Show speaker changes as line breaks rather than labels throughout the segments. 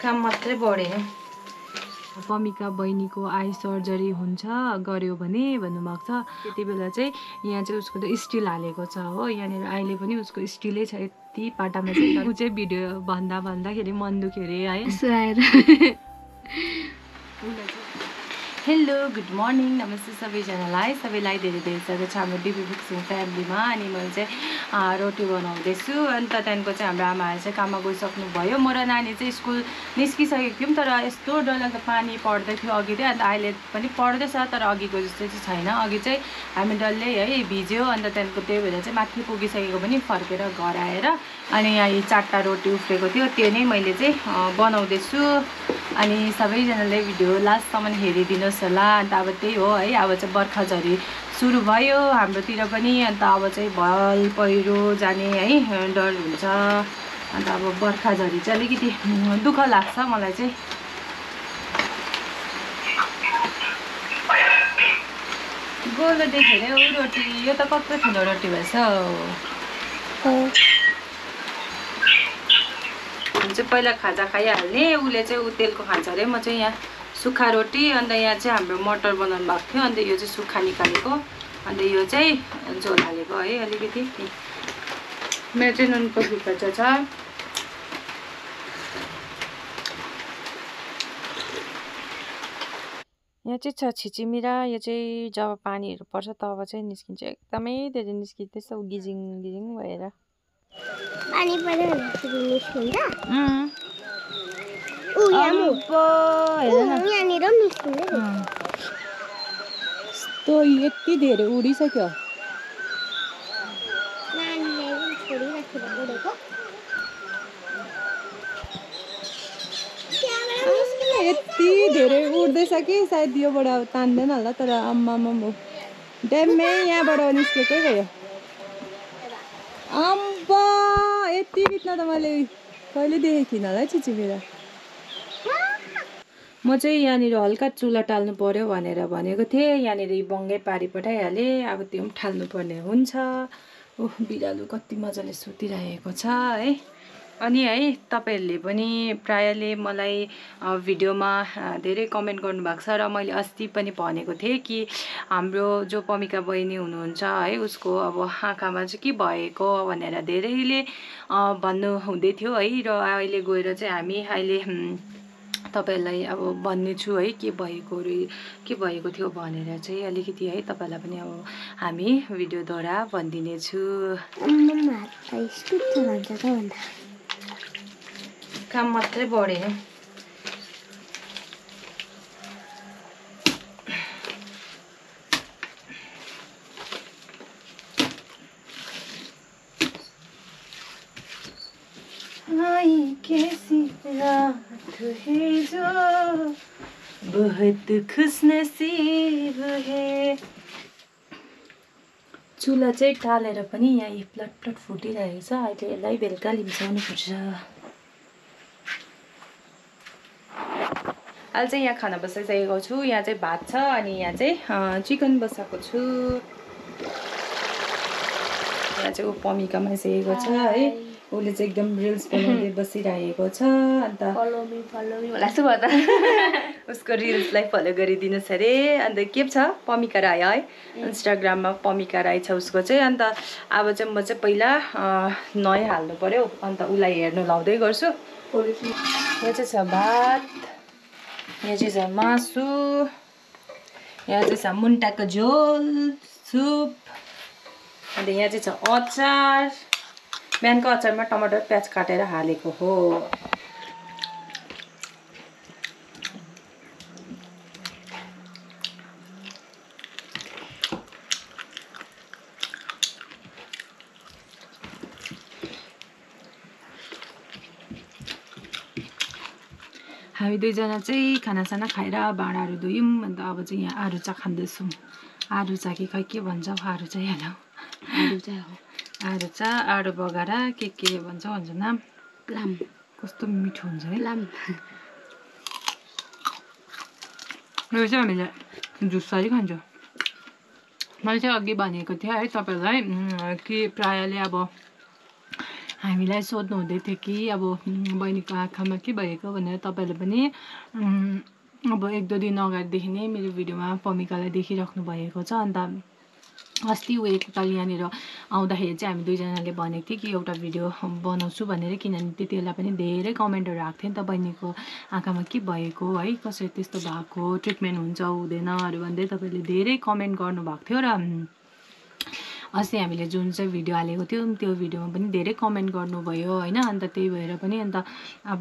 काम मात्रै बढ्यो।
पमिका बहिनीको आई सर्जरी हुन्छ गर्यो भने भन्नुभएको छ। त्यति बेला चाहिँ यहाँ चाहिँ उसको त स्टिल हालेको छ हो, यहाँनिर अहिले पनि उसको स्टिलै छ यति पाटामा चाहिँ। ऊ चाहिँ भिडियो भन्दाखेरि मन दुख्यो अरे है। हेलो गुड मर्निङ, नमस्ते सबैलाई धेरै धेरै स्वागत छ हाम्रो डिपी फिक्सिङ फ्यामिलीमा। अनि मैले चाहिँ रोटी बनाउँदैछु। अन्त त्यहाँदेखिको चाहिँ हाम्रो आमाहरू चाहिँ काममा गइसक्नु भयो। म र नानी चाहिँ स्कुल निस्किसकेको थियौँ, तर यस्तो डरलाग्दो पानी पर्दै थियो अघि चाहिँ। अन्त अहिले पनि पर्दैछ, तर अघिको जस्तो चाहिँ छैन। अघि चाहिँ हामी डल्लै है भिज्यो। अन्त त्यहाँदेखिको त्यही भएर चाहिँ माथि पुगिसकेको पनि फर्केर घर आएर अनि यहाँ 4टा रोटी उफ्रेको थियो, त्यो नै मैले चाहिँ बनाउँदैछु। अनि सबैजनाले भिडियो लास्टसम्म हेरिदिनुहोस् होला। अन्त अब त्यही हो है, अब चाहिँ बर्खा झरी सुरु भयो हाम्रोतिर पनि। अन्त अब चाहिँ भल पहिरो जाने है डर हुन्छ। अन्त अब बर्खा झरी चाहिँ अलिकति दुःख लाग्छ मलाई चाहिँ। गोलो देखेर रोटी, यो त कत्रो ठुलो रोटी भएछ। चाहिँ पहिला खाजा खाइहाल्ने, उसले चाहिँ ऊ तेलको खान्छ अरे, म चाहिँ यहाँ सुक्खा रोटी। अन्त यहाँ चाहिँ हाम्रो मटर बनाउनु भएको थियो, अन्त यो चाहिँ सुक्खा निकालेको, अन्त यो चाहिँ झोल हालेको है अलिकति। मेरो चाहिँ नुनको फिक्का छ। यहाँ चाहिँ छ छिचिमिरा, यो चाहिँ जब पानीहरू पर्छ तब चाहिँ निस्किन्छ, एकदमै धेरै निस्किँदैछ गिजिङ गिजिङ भएर।
पानी पऱ्यो भने निस्किन्छ।
यस्तो यति धेरै उडिसक्यो। यति धेरै उड्दैछ कि सायद योबाट तान्दैन होला, तर आम्मामा ड्याम्मै यहाँबाट निस्केकै भयो। अम्बा यति बित्न त मैले कहिले देखेको थिइनँ होला है छिचिमिरा। म चाहिँ यहाँनिर हल्का चुला टाल्नु पर्यो भनेर भनेको थिएँ, यहाँनिर बङ्गै पारी पठाइहालेँ। अब त्यो पनि टाल्नु पर्ने हुन्छ। ओह बिरालो कति मजाले सुतिरहेको छ है। अनि है तपाईँहरूले पनि प्रायःले मलाई भिडियोमा धेरै कमेन्ट गर्नुभएको छ, र मैले अस्ति पनि भनेको थिएँ कि हाम्रो जो पमिका बहिनी हुनुहुन्छ है, उसको अब आँखामा चाहिँ के भएको भनेर धेरैले भन्नु हुँदै थियो है। र अहिले गएर चाहिँ हामी अहिले तपाईँहरूलाई अब भन्ने छु है के भएको थियो भनेर चाहिँ अलिकति है तपाईँहरूलाई पनि अब हामी भिडियोद्वारा भनिदिनेछु। काम मात्रै बढ्यो। कैसी रात है जो बहुत खुशनसीब है। चुला चाहिँ टालेर पनि यहाँ प्लट प्लट फुटिरहेको छ। अहिले यसलाई बेलुका लिम्साउनु पर्छ। अहिले चाहिँ यहाँ खाना बसाइसकेको छु। यहाँ चाहिँ भात छ, अनि यहाँ चाहिँ चिकन बसाएको छु। यहाँ चाहिँ ऊ पमिकामा आइसकेको छ है, उसले चाहिँ एकदम रिल्स बनाउँदै बसिरहेको छ। अन्त उसको रिल्सलाई फलो गरिदिनुहोस् अरे। अन्त के छ पमिका राई है, इन्स्टाग्राममा पमिका राई छ उसको चाहिँ। अन्त अब चाहिँ म चाहिँ पहिला नुहाइ हाल्नु पर्यो, अन्त उसलाई हेर्नु लाउँदै गर्छु। यहाँ चाहिँ छ भात, यहाँ चाहिँ छ मासु, यहाँ चाहिँ छ मुन्टाको झोल सुप, अन्त यहाँ चाहिँ छ अचार। बिहानको अचारमा टमाटर प्याज काटेर हालेको हो। हामी दुईजना चाहिँ खानासाना खाएर भाँडाहरू धोयौँ। अन्त अब चाहिँ यहाँ आरुचा खाँदैछौँ। आरुचा कि खै के भन्छ आरुचा हेर्नु, आरुचा हो, आरुचा आडु बगारा के भन्छ नाम। प्लाम कस्तो मिठो हुन्छ है प्लाम। यो चाहिँ हामीले जुसरी खान्छौँ। मैले चाहिँ अघि भनेको थिएँ है तपाईँहरूलाई कि प्रायःले अब हामीलाई सोध्नु हुँदै थियो कि अब बहिनीको आँखामा के भएको भनेर। तपाईँहरूले पनि अब 1-2 दिन अगाडिदेखि नै मेरो भिडियोमा पमिकालाई देखिराख्नु भएको छ। अन्त अस्ति एकताल यहाँनिर आउँदाखेरि चाहिँ हामी दुईजनाले भनेको थियौँ कि एउटा भिडियो बनाउँछु भनेर, किनभने त्यति बेला पनि धेरै कमेन्टहरू आएको थियो नि त, बहिनीको आँखामा के भएको है, कसरी त्यस्तो भएको, ट्रिटमेन्ट हुन्छ हुँदैनहरू भन्दै तपाईँले धेरै कमेन्ट गर्नुभएको थियो। र अस्ति हामीले जुन चाहिँ भिडियो हालेको थियौँ त्यो भिडियोमा पनि धेरै कमेन्ट गर्नुभयो होइन। अन्त त्यही भएर पनि अन्त अब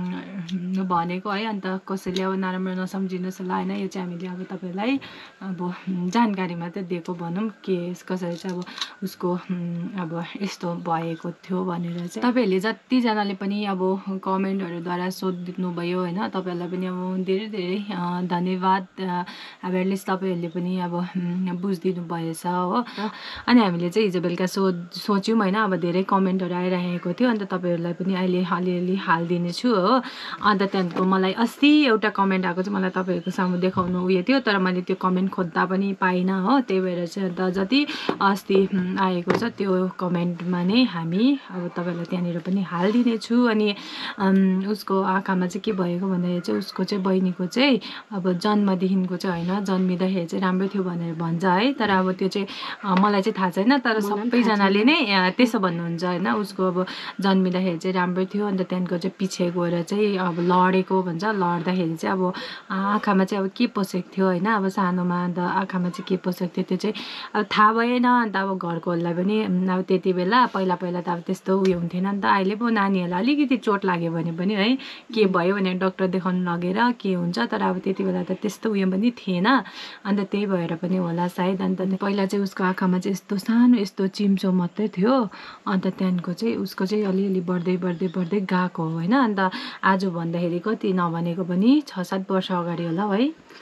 भनेको है, अन्त कसैले अब नराम्रो नसम्झिनुहोस् होला होइन। यो चाहिँ हामीले अब तपाईँलाई अब जानकारी मात्रै दिएको भनौँ के कसरी चाहिँ अब उसको अब यस्तो भएको थियो भनेर चाहिँ। तपाईँहरूले जतिजनाले पनि अब कमेन्टहरूद्वारा सोध्नुभयो होइन, तपाईँहरूलाई पनि अब धेरै धेरै धन्यवाद। अब एटलिस्ट तपाईँहरूले पनि अब बुझिदिनु भएछ हो। अनि हामीले चाहिँ हिजो बेलुका सोच्यौँ होइन, अब धेरै कमेन्टहरू आइरहेको थियो, अन्त तपाईँहरूलाई पनि अहिले अलिअलि हालिदिने छु हो। अन्त त्यहाँदेखिको मलाई अस्ति एउटा कमेन्ट आएको चाहिँ मलाई तपाईँहरूको सामु देखाउनु उयो थियो, तर मैले त्यो कमेन्ट खोज्दा पनि पाइनँ हो। त्यही भएर चाहिँ अन्त जति अस्ति आएको छ त्यो कमेन्टमा नै हामी अब तपाईँहरूलाई त्यहाँनिर पनि हालिदिने छु। अनि उसको आँखामा चाहिँ के भएको भन्दाखेरि चाहिँ उसको चाहिँ बहिनीको चाहिँ अब जन्मदेखिको चाहिँ होइन, जन्मिँदाखेरि चाहिँ राम्रो थियो भनेर भन्छ है। तर अब त्यो चाहिँ मलाई चाहिँ थाहा छैन, तर सबैजनाले नै त्यसो भन्नुहुन्छ होइन। उसको अब जन्मिँदाखेरि चाहिँ राम्रो थियो, अन्त त्यहाँदेखिको चाहिँ पछि गएर चाहिँ अब लडेको भन्छ, लड्दाखेरि चाहिँ अब आँखामा चाहिँ अब के पसेको थियो होइन, अब सानोमा अन्त आँखामा चाहिँ के पसेको थियो त्यो चाहिँ अब थाहा भएन। अन्त अब घरकोहरूलाई पनि अब त्यति बेला पहिला त अब त्यस्तो उयो हुन्थेन नि त। अहिले पो नानीहरूलाई अलिकति चोट लाग्यो भने पनि है के भयो भने डक्टर देखाउनु लगेर के हुन्छ, तर अब त्यति बेला त त्यस्तो उयो पनि थिएन। अन्त त्यही भएर पनि होला सायद। अन्त पहिला चाहिँ उसको आँखामा चाहिँ यस्तो सानो यस्तो चिम्चो मात्रै थियो, अन्त त्यहाँदेखिको चाहिँ उसको चाहिँ अलिअलि बढ्दै गएको हो होइन। अन्त आज भन्दाखेरि कति नभनेको पनि 6-7 वर्ष अगाडि होला है।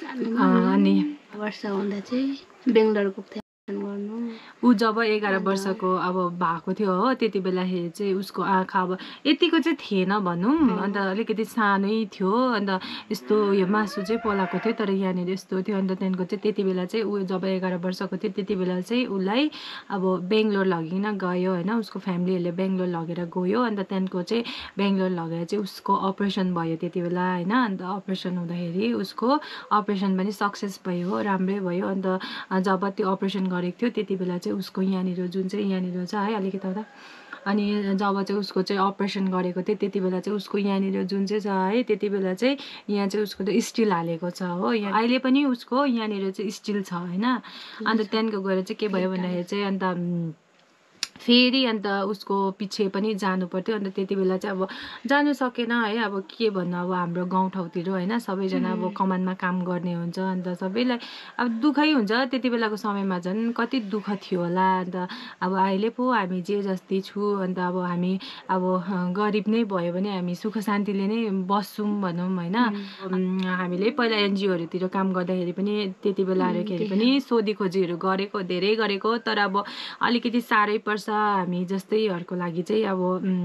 अनि
वर्ष हुँदा चाहिँ बेङ्गलोर गएको गर्नु
ऊ जब 11 वर्षको अब भएको थियो हो, त्यति बेलाखेरि चाहिँ उसको आँखा अब यतिको चाहिँ थिएन भनौँ, अन्त अलिकति सानै थियो। अन्त यस्तो यो मासु चाहिँ पलाएको थियो, तर यहाँनिर यस्तो थियो। अन्त त्यहाँदेखिको चाहिँ त्यति बेला चाहिँ ऊ जब 11 वर्षको थियो त्यति बेला चाहिँ उसलाई अब बेङ्गलोर लगिकन गयो होइन, उसको फ्यामिलीहरूले बेङ्गलोर लगेर गयो। अन्त त्यहाँदेखिको चाहिँ बेङ्गलोर लगेर चाहिँ उसको अपरेसन भयो त्यति बेला होइन। अन्त अपरेसन हुँदाखेरि उसको अपरेसन पनि सक्सेस भयो, राम्रै भयो। अन्त जब त्यो अपरेसन गरेको थियो त्यति बेला चाहिँ उसको यहाँनिर जुन चाहिँ यहाँनिर छ है अलिकति त, अनि जब चाहिँ उसको चाहिँ अपरेसन गरेको थियो त्यति बेला चाहिँ उसको यहाँनिर जुन चाहिँ छ है त्यति बेला चाहिँ यहाँ चाहिँ उसको त स्टिल हालेको छ हो। यहाँ अहिले पनि उसको यहाँनिर चाहिँ स्टिल छ होइन। अन्त त्यहाँदेखिको गएर चाहिँ के भयो भन्दाखेरि चाहिँ अन्त फेरि अन्त उसको पछि पनि जानु पर्थ्यो। अन्त त्यति बेला चाहिँ अब जानु सकेन है। अब के भन्नु, अब हाम्रो गाउँठाउँतिर होइन सबैजना अब कमानमा काम गर्ने हुन्छ, अन्त सबैलाई अब दुःखै हुन्छ। त्यति बेलाको समयमा झन् कति दुःख थियो होला। अन्त अब अहिले पो हामी जे जस्तै छु, अन्त अब हामी अब गरिब नै भयो भने हामी सुख शान्तिले नै बस्छौँ भनौँ होइन। हामीले पहिला एनजिओहरूतिर काम गर्दाखेरि पनि त्यति बेला आएरखेरि पनि सोधीखोजीहरू गरेको, धेरै गरेको, तर अब अलिकति साह्रै पर्छ हामी जस्तैहरूको लागि चाहिँ। अब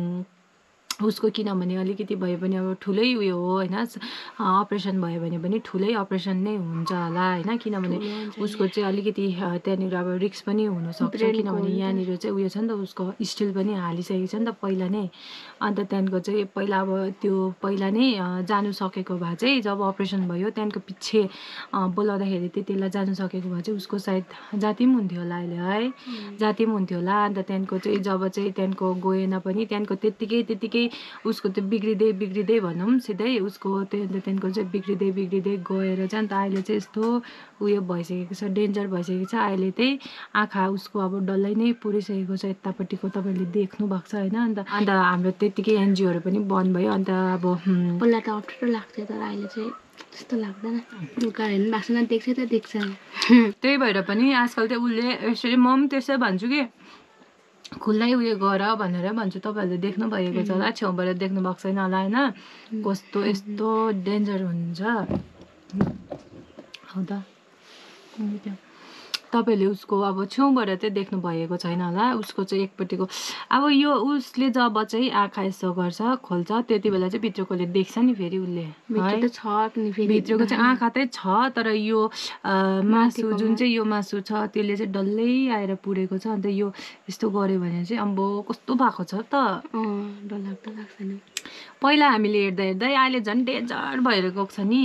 उसको किनभने अलिकति भयो भने अब ठुलै उयो हो होइन, अपरेसन भयो भने पनि ठुलै अपरेसन नै हुन्छ होला होइन, किनभने उसको चाहिँ अलिकति त्यहाँनिर अब रिस्क पनि हुनसक्छ, किनभने यहाँनिर चाहिँ उयो छ नि त, उसको स्टिल पनि हालिसकेको छ नि त पहिला नै। अन्त त्यहाँदेखिको चाहिँ पहिला अब त्यो पहिला नै जानु सकेको भए चाहिँ जब अपरेसन भयो त्यहाँदेखिको पछि बोलाउँदाखेरि त्यति बेला जानु सकेको भए चाहिँ उसको सायद जाति पनि हुन्थ्यो होला अहिले है, जाति पनि हुन्थ्यो होला। अन्त त्यहाँदेखिको चाहिँ जब चाहिँ त्यहाँदेखिको गएन पनि त्यहाँदेखिको त्यत्तिकै उसको त्यो बिग्रिँदै भनौँ सिधै उसको त्यो। अन्त त्यहाँदेखिको चाहिँ बिग्रिँदै गएर चाहिँ अन्त अहिले चाहिँ यस्तो उयो भइसकेको छ, डेन्जर भइसकेको छ। अहिले चाहिँ आँखा उसको अब डल्लै नै पुरिसकेको छ यतापट्टिको, तपाईँले देख्नु भएको छ होइन। अन्त हाम्रो त्यत्तिकै एनजिओहरू पनि बन्द भयो। अन्त अब
पहिला त अप्ठ्यारो लाग्थ्यो, तर अहिले चाहिँ त्यस्तो लाग्दैन, लुगा हेर्नु भएको छैन, देख्छ त देख्छ।
त्यही भएर पनि आजकल चाहिँ उसले यसरी म पनि त्यसै भन्छु कि खुल्लै उयो गर भनेर भन्छु। तपाईँहरूले देख्नु भएको छ होला, छेउबाट देख्नु भएको छैन होला होइन, कस्तो यस्तो डेन्जर हुन्छ हौ त। तपाईँले उसको अब छेउबाट चाहिँ देख्नु भएको छैन होला उसको चाहिँ एकपट्टिको अब यो उसले जब चाहिँ आँखा यसो गर्छ खोल्छ त्यति बेला चाहिँ भित्रकोले देख्छ नि फेरि उसले
भित्र त छ पनि फेरि
भित्रको चाहिँ आँखा चाहिँ छ तर यो मासु जुन चाहिँ यो मासु छ त्यसले चाहिँ डल्लै आएर पुरेको छ अन्त यो यस्तो गऱ्यो भने चाहिँ अम्बो कस्तो भएको छ त
डरलाग्दो लाग्छ नि
पहिला हामीले हेर्दा हेर्दै अहिले झन् डेन्जर भएर गएको छ नि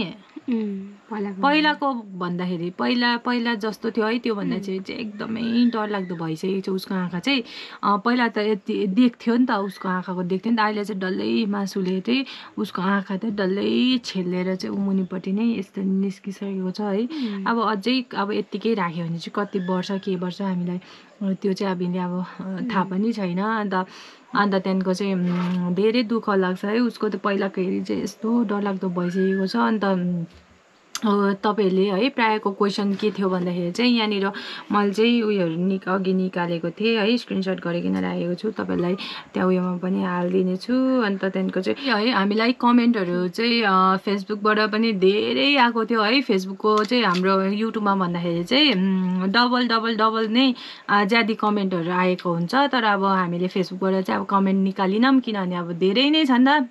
पहिलाको भन्दाखेरि पहिला जस्तो थियो है त्यो भन्दा चाहिँ एकदमै डरलाग्दो भइसकेको छ उसको आँखा चाहिँ पहिला त यति देख्थ्यो नि त उसको आँखाको देख्थ्यो नि त अहिले चाहिँ डल्लै मासुले चाहिँ उसको आँखा चाहिँ डल्लै छेलेर चाहिँ मुनिपट्टि नै यस्तो निस्किसकेको छ है अब अझै अब यत्तिकै राख्यो भने चाहिँ कति वर्ष के वर्ष हामीलाई त्यो चाहिँ हामीले अब थाहा पनि छैन अन्त त्यहाँदेखिको चाहिँ धेरै दुःख लाग्छ है उसको त पहिलाको हेरी चाहिँ यस्तो डरलाग्दो भइसकेको छ अन्त तपाईँहरूले है प्रायःको क्वेसन के थियो भन्दाखेरि चाहिँ यहाँनिर मैले चाहिँ उयोहरू अघि निकालेको थिएँ है स्क्रिनसट गरिकन राखेको छु तपाईँलाई त्यहाँ उयोमा पनि हालिदिने छु अन्त त्यहाँदेखिको चाहिँ है हामीलाई कमेन्टहरू चाहिँ फेसबुकबाट पनि धेरै आएको थियो है फेसबुकको चाहिँ हाम्रो युट्युबमा भन्दाखेरि चाहिँ डबल नै ज्यादा कमेन्टहरू आएको हुन्छ तर अब हामीले फेसबुकबाट चाहिँ अब कमेन्ट निकालिनौँ किनभने अब धेरै नै छन् त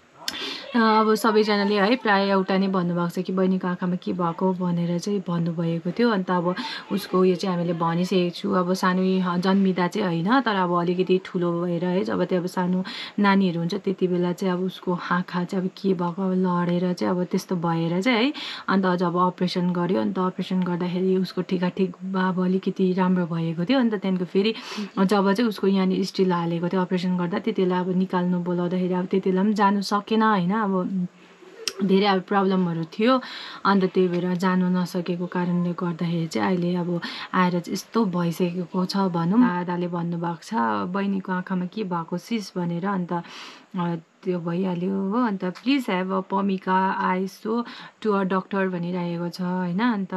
अब सबैजनाले है प्राय एउटा नै भन्नुभएको छ कि बहिनीको आँखामा के भएको भनेर चाहिँ भन्नुभएको थियो अन्त अब उसको उयो चाहिँ हामीले भनिसकेको छु अब सानो जन्मिँदा चाहिँ होइन तर अब अलिकति ठुलो भएर है जब त्यो अब सानो नानीहरू हुन्छ त्यति बेला चाहिँ अब उसको आँखा चाहिँ अब के भएको अब लडेर चाहिँ अब त्यस्तो भएर चाहिँ है अन्त जब अपरेसन गर्यो अन्त अपरेसन गर्दाखेरि उसको ठिक अब अलिकति राम्रो भएको थियो अन्त त्यहाँदेखिको फेरि जब चाहिँ उसको यहाँनिर स्टिल हालेको थियो अपरेसन गर्दा त्यति बेला अब निकाल्नु बोलाउँदाखेरि अब त्यति बेला पनि जानु सकेन होइन अब धेरै अब प्रब्लमहरू थियो अन्त त्यही भएर जानु नसकेको कारणले गर्दाखेरि चाहिँ अहिले अब आएर चाहिँ यस्तो भइसकेको छ भनौँ दादाले भन्नुभएको छ बहिनीको आँखामा के भएको सिस भनेर अन्त त्यो भइहाल्यो हो अन्त प्लिज हेभ अ पमिका आइज सो टु अ डक्टर भनिरहेको छ होइन अन्त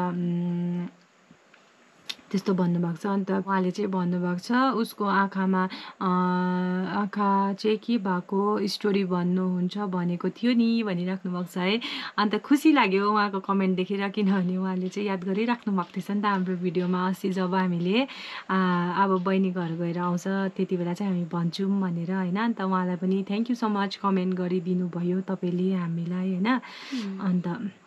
त्यस्तो भन्नुभएको छ अन्त उहाँले चाहिँ भन्नुभएको छ उसको आँखामा आँखा चाहिँ के भएको स्टोरी भन्नुहुन्छ भनेको थियो नि भनिराख्नु भएको छ है अन्त खुसी लाग्यो उहाँको कमेन्ट देखेर किनभने उहाँले चाहिँ याद गरिराख्नु भएको थिएछ नि त हाम्रो भिडियोमा अस्ति जब हामीले अब बहिनीको घर गएर आउँछ त्यति बेला चाहिँ हामी भन्छौँ भनेर होइन अन्त उहाँलाई पनि thank you so much comment गरिदिनु भयो तपाईँले हामीलाई होइन अन्त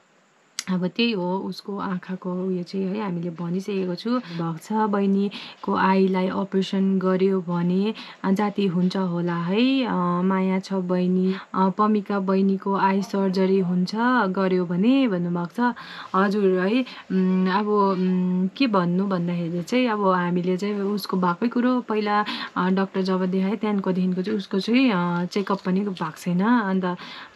अब त्यही हो उसको आँखाको उयो चाहिँ है हामीले भनिसकेको छु भएको छ बहिनीको आईलाई अपरेसन गर्यो भने जाती हुन्छ होला है माया छ बहिनी पमिका बहिनीको आई सर्जरी हुन्छ गर्यो भने भन्नुभएको छ हजुर है अब के भन्नु भन्दाखेरि चाहिँ अब हामीले चाहिँ उसको भएकै कुरो पहिला डक्टर जब देखाएँ त्यहाँदेखिको चाहिँ उसको चाहिँ चेकअप पनि भएको छैन अन्त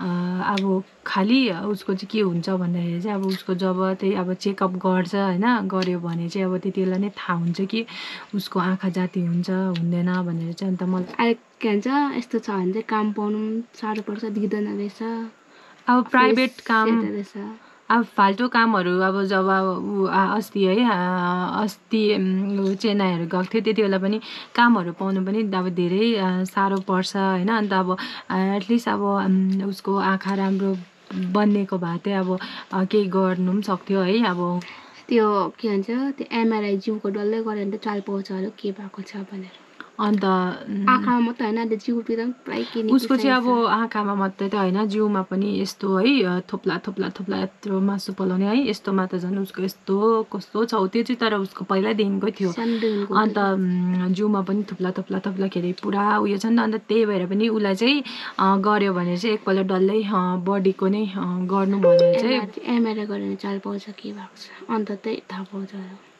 अब खालि उसको चाहिँ के हुन्छ भन्दाखेरि चाहिँ अब उसको जब त्यही अब चेकअप गर्छ होइन गर्यो भने चाहिँ अब त्यति बेला नै थाहा हुन्छ कि उसको आँखा जाती हुन्छ हुँदैन भनेर चाहिँ अन्त मलाई
अहिले के भन्छ यस्तो छ भने चाहिँ काम पाउनु पनि साह्रो पर्छ दिँदैन रहेछ
अब प्राइभेट काम
रहेछ
अब फाल्टो कामहरू अब जब अस्ति है अस्ति चेन्नाईहरू गएको थियो त्यति बेला पनि कामहरू पाउनु पनि अब धेरै साह्रो पर्छ होइन अन्त अब एटलिस्ट अब उसको आँखा राम्रो बनिएको भए चाहिँ अब केही गर्नु पनि सक्थ्यो है अब
त्यो के भन्छ त्यो एमआरआई जिउको डल्लै गऱ्यो भने त चाल पाउँछ अरे के भएको छ भनेर
अन्त
आँखामा मात्रै होइन जिउतिर पनि प्रायः के
उसको चाहिँ अब आँखामा मात्रै त होइन जिउमा पनि यस्तो है थोप्ला यत्रो मासु पलाउने है यस्तोमा त झन् उसको यस्तो कस्तो छ त्यो चाहिँ तर उसको पहिल्यैदेखिकै थियो अन्त जिउमा पनि थोप्लाखेरि पुरा उयो छ नि त अन्त त्यही भएर पनि उसलाई चाहिँ गर्यो भने चाहिँ एकपल्ट डल्लै बडीको नै गर्नु भनेर चाहिँ
एमआरआई गर्यो भने चाल पाउँछ के भएको छ अन्त त्यही थाहा पाउँछ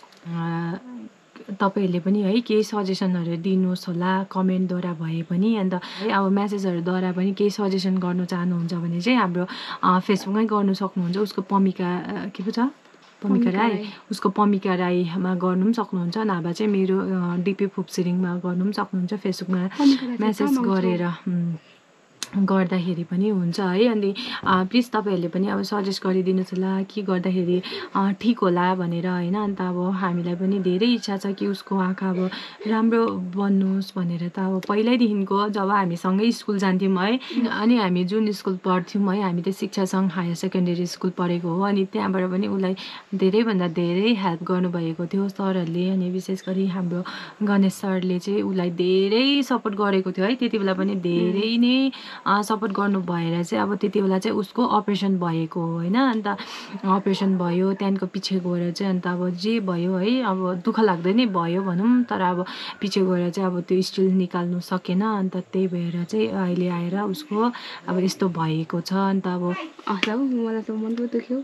तपाईँहरूले पनि है केही सजेसनहरू दिनुहोस् होला कमेन्टद्वारा भए पनि अन्त है अब म्यासेजहरूद्वारा पनि केही सजेसन गर्नु चाहनुहुन्छ भने चाहिँ हाम्रो फेसबुकमै गर्नु सक्नुहुन्छ उसको पमिका के पो छ पमिका राई उसको पमिका राईमा गर्नु पनि सक्नुहुन्छ नभए चाहिँ मेरो डिपी फुपसिरिङमा गर्नु पनि सक्नुहुन्छ फेसबुकमा म्यासेज गरेर गर्दाखेरि पनि हुन्छ है। अनि प्लिज तपाईँहरूले पनि अब सजेस्ट गरिदिनुहोस् होला के गर्दाखेरि ठिक होला भनेर होइन। अन्त अब हामीलाई पनि धेरै इच्छा छ कि उसको आँखा अब राम्रो बन्नुहोस् भनेर त अब पहिल्यैदेखिको जब हामी सँगै स्कुल जान्थ्यौँ है, अनि हामी जुन स्कुल पढ्थ्यौँ है, हामी त शिक्षा सङ्घ हायर सेकेन्डरी स्कुल पढेको हो। अनि त्यहाँबाट पनि उसलाई धेरैभन्दा धेरै हेल्प गर्नुभएको थियो सरहरूले। अनि विशेष गरी हाम्रो गणेश सरले चाहिँ उसलाई धेरै सपोर्ट गरेको थियो है। त्यति बेला पनि धेरै नै सपोर्ट गर्नु भएर चाहिँ अब त्यति बेला चाहिँ उसको अपरेसन भएको हो होइन। अन्त अपरेसन भयो, त्यहाँदेखिको पछि गएर चाहिँ अन्त अब जे भयो है, अब दुःख लाग्दै नै भयो भनौँ। तर अब पछि गएर चाहिँ अब त्यो स्टिल निकाल्नु सकेन। अन्त त्यही भएर चाहिँ अहिले आएर उसको अब यस्तो भएको छ। अन्त अब
मलाई त मन दुख्यो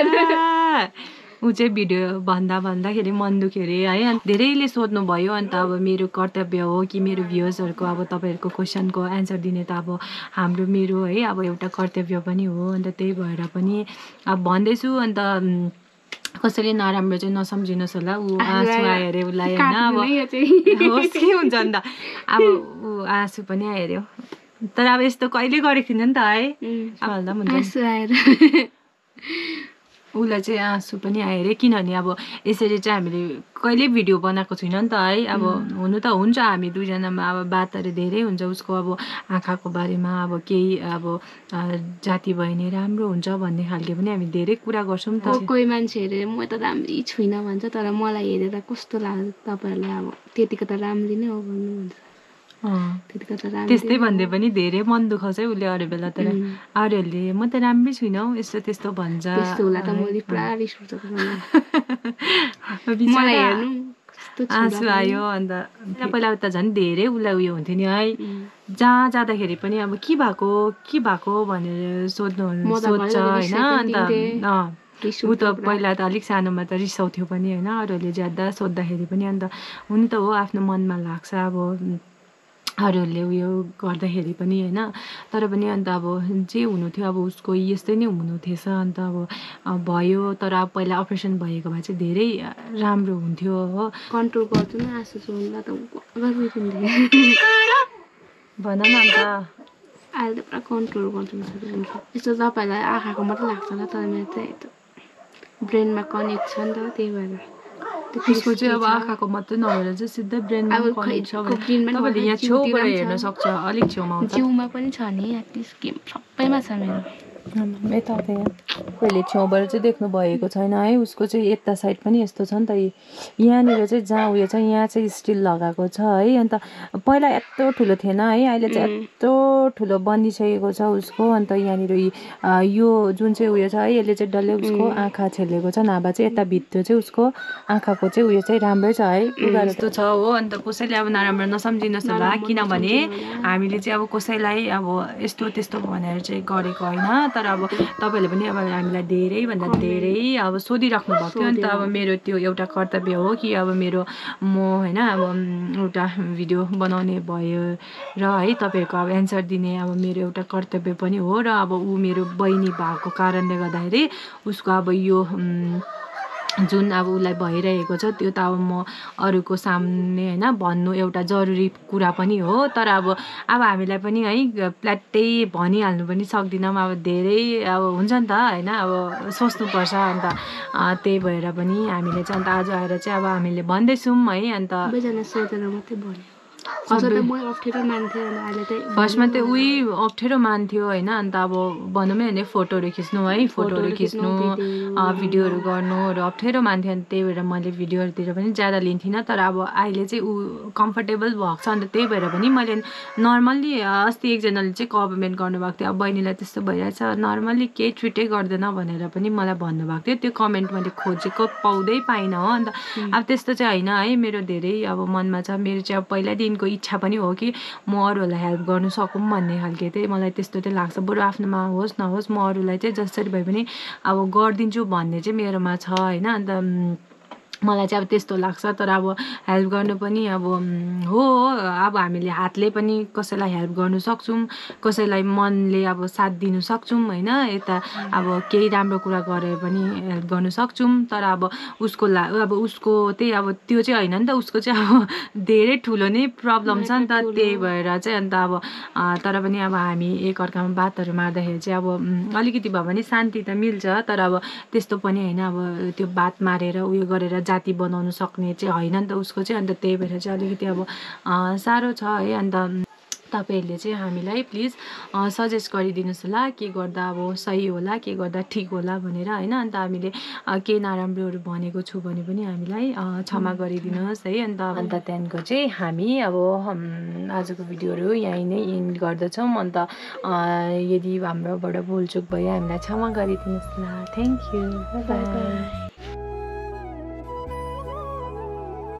ऊ चाहिँ भिडियो भन्दाखेरि मन दुख्यो अरे है। अनि धेरैले सोध्नुभयो। अन्त अब मेरो कर्तव्य हो कि मेरो भ्युवर्सहरूको अब तपाईँहरूको क्वेसनको एन्सर दिने त अब मेरो है अब एउटा कर्तव्य पनि हो। अन्त त्यही भएर पनि अब भन्दैछु। अन्त कसैले नराम्रो चाहिँ नसम्झिनुहोस् होला। ऊ आँसु आयो अरे उसलाई होइन। अब होस् के हुन्छ अन्त अब ऊ आँसु पनि आयो अरे। तर अब यस्तो कहिले गरेको थिएन नि त है, हाल्दा पनि हुन्छ। उसलाई चाहिँ आँसु पनि आयो अरे, किनभने अब यसरी चाहिँ हामीले कहिले भिडियो बनाएको छैन नि त है। अब हुनु त हुन्छ हामी दुईजनामा अब बातहरू धेरै हुन्छ उसको अब आँखाको बारेमा, अब केही अब जाति भयो भने राम्रो हुन्छ भन्ने खालके पनि हामी धेरै कुरा गर्छौँ त।
कोही मान्छे हेरेर म त राम्री छुइनँ भन्छ, तर मलाई हेरेर कस्तो लाग्छ तपाईँहरूलाई अब त्यतिको त राम्री नै हो भन्नुहुन्छ।
त्यस्तै भन्दै पनि धेरै मन दुखाउँछ है उसले अरू बेला। तर अरूहरूले म त राम्रै छुइनँ हौ यस्तो त्यस्तो भन्छ। आँसु आयो। अन्त पहिला त झन् धेरै उसलाई उयो हुन्थ्यो नि है, जहाँ जाँदाखेरि पनि अब के भएको भनेर सोध्छ होइन। अन्त ऊ त पहिला त अलिक सानोमा त रिसाउँथ्यो पनि होइन, अरूहरूले ज्यादा सोद्धाखेरि पनि। अन्त हुनु त हो आफ्नो मनमा लाग्छ अब अरूहरूले उयो गर्दाखेरि पनि होइन। तर पनि अन्त अब जे हुनु थियो अब उसको यस्तै नै हुनु थिएछ। अन्त अब भयो, तर अब पहिला अपरेसन भएको भए चाहिँ धेरै राम्रो हुन्थ्यो हो।
कन्ट्रोल गर्छु न आँसु सुन्दा त
भन न अन्त
अहिले त पुरा कन्ट्रोल गर्छु। यस्तो तपाईँहरूलाई आँखाको मात्रै लाग्छ होला, तर मेरो चाहिँ ब्रेनमा कनेक्ट छ नि त, त्यही भएर
त्यसको चाहिँ अब आँखाको मात्रै नभएर चाहिँ सिधै ब्रेनमा कनेक्ट छ भने तपाईँले यहाँ छेउबाट हेर्न सक्छ, अलिक छेउमा आउँछ।
जिउमा पनि छ नि एटलिस्ट गेम सबैमा छ मेरो।
यता पहिले छेउबाट चाहिँ देख्नु भएको छैन है। उसको चाहिँ यता साइड पनि यस्तो छ नि त, यहाँनिर चाहिँ जहाँ उयो छ यहाँ चाहिँ स्टिल लगाएको छ है। अन्त पहिला यत्रो ठुलो थिएन है, अहिले चाहिँ यत्रो ठुलो बनिसकेको छ उसको। अन्त यहाँनिर यो जुन चाहिँ उयो छ है, यसले चाहिँ डल्लै उसको आँखा छेलेको छ। नभए चाहिँ यता भित्र चाहिँ उसको आँखाको चाहिँ उयो चाहिँ राम्रै छ है, यस्तो छ हो। अन्त कसैले अब नराम्रो नसम्झिनुहोस् होला, किनभने हामीले चाहिँ अब कसैलाई अब यस्तो त्यस्तो भनेर चाहिँ गरेको होइन। तर अब तपाईँहरूले पनि अब हामीलाई धेरैभन्दा धेरै अब सोधिराख्नु भएको थियो। अन्त अब मेरो त्यो एउटा कर्तव्य हो कि अब म होइन अब एउटा भिडियो बनाउने भयो र है तपाईँहरूको अब एन्सर दिने अब मेरो एउटा कर्तव्य पनि हो। र अब ऊ मेरो बहिनी भएको कारणले गर्दाखेरि उसको अब यो जुन अब उसलाई भइरहेको छ त्यो त अब म अरूको सामने होइन भन्नु एउटा जरुरी कुरा पनि हो। तर अब हामीलाई पनि है प्ल्याट्टै भनिहाल्नु पनि सक्दिनौँ। अब धेरै अब हुन्छ नि त होइन, अब सोच्नुपर्छ। अन्त त्यही भएर पनि हामीले चाहिँ अन्त आज आएर चाहिँ अब हामीले भन्दैछौँ है। अन्त
सोधेर मात्रै भन्यो। फर्स्टमा
चाहिँ उही अप्ठ्यारो मान्थ्यो होइन। अन्त अब भनौँ भने फोटोहरू खिच्नु है, फोटोहरू खिच्नु भिडियोहरू गर्नुहरू अप्ठ्यारो मान्थ्यो। अनि त्यही भएर मैले भिडियोहरूतिर पनि ज्यादा लिन्थिनँ। तर अब अहिले चाहिँ ऊ कम्फर्टेबल भएको छ। अन्त त्यही भएर पनि मैले नर्मल्ली अस्ति एकजनाले चाहिँ कमेन्ट गर्नुभएको थियो, अब बहिनीलाई त्यस्तो भइरहेछ नर्मल्ली केही ट्रिटै गर्दैन भनेर पनि मलाई भन्नुभएको थियो। त्यो कमेन्ट मैले खोजेको पाउँदै पाइनँ हो। अन्त अब त्यस्तो चाहिँ होइन है, मेरो धेरै अब मनमा छ। मेरो चाहिँ अब पहिल्यैदेखिको इच्छा पनि हो कि म अरूहरूलाई हेल्प गर्नु सकौँ भन्ने खालके चाहिँ मलाई त्यस्तो चाहिँ लाग्छ। बरु आफ्नोमा होस् नहोस् म अरूलाई चाहिँ जसरी भए पनि अब गरिदिन्छु भन्ने चाहिँ मेरोमा छ होइन। अन्त मलाई चाहिँ अब त्यस्तो लाग्छ। तर अब हेल्प गर्नु पनि अब हो, अब हामीले हातले पनि कसैलाई हेल्प गर्नु सक्छौँ, कसैलाई मनले अब साथ दिनु सक्छौँ होइन। यता अब केही राम्रो कुरा गरेर पनि हेल्प गर्नु सक्छौँ। तर अब उसको अब उसको त्यही अब त्यो चाहिँ होइन नि त, उसको चाहिँ अब धेरै ठुलो नै प्रब्लम छ नि त, त्यही भएर चाहिँ अन्त अब तर पनि अब हामी एकअर्कामा बातहरू मार्दाखेरि चाहिँ अब अलिकति भए पनि शान्ति त मिल्छ। तर अब त्यस्तो पनि होइन, अब त्यो बात मारेर उयो गरेर जाति बनाउनु सक्ने चाहिँ होइन नि त उसको चाहिँ। अन्त त्यही भएर चाहिँ अलिकति अब साह्रो छ है। अन्त तपाईँहरूले चाहिँ हामीलाई प्लिज सजेस्ट गरिदिनुहोस् होला के गर्दा अब सही होला, के गर्दा ठिक होला भनेर होइन। अन्त हामीले केही नराम्रोहरू भनेको छु भने पनि हामीलाई क्षमा गरिदिनुहोस् है। अन्त त्यहाँदेखिको चाहिँ हामी अब आजको भिडियोहरू यहीँ नै एन्ड गर्दछौँ। अन्त यदि हाम्रोबाट भुलचुक भयो हामीलाई क्षमा गरिदिनुहोस् होला। Thank you, bye by.